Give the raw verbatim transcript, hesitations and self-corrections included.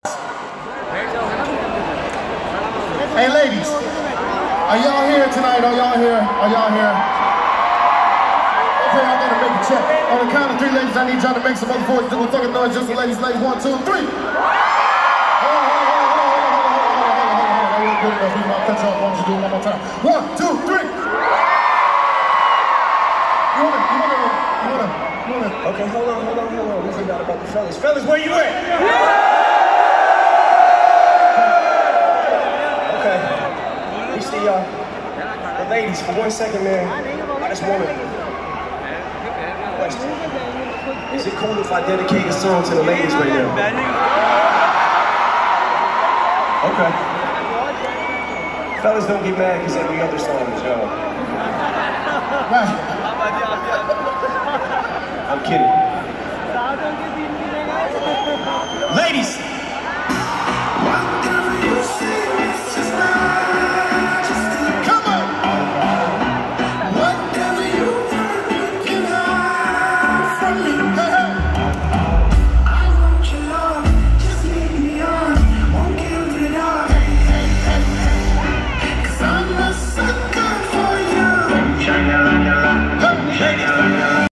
Hey ladies, are y'all here tonight? Are y'all here? Are y'all here? Okay, I'm gonna make a check. On the count of three, ladies, I need y'all to make some motherfucking do a fucking noise just for ladies, ladies. One, two, three. Hold on, hold on, hold on, hold on, hold on, hold on, hold on, hold on. That wasn't good enough. We might cut you off. Why don't you do it one more time? One, two, three. You wanna, you wanna, you wanna, you wanna. Okay, hold on, hold on, hold on. We forgot about the fellas. Fellas, where you at? Okay. We see y'all. The ladies, for one second, man. I just want to question. Is it cool if I dedicate a song to the ladies right now? Okay. Fellas, don't get mad because every other song is y'all. I'm kidding. Ladies,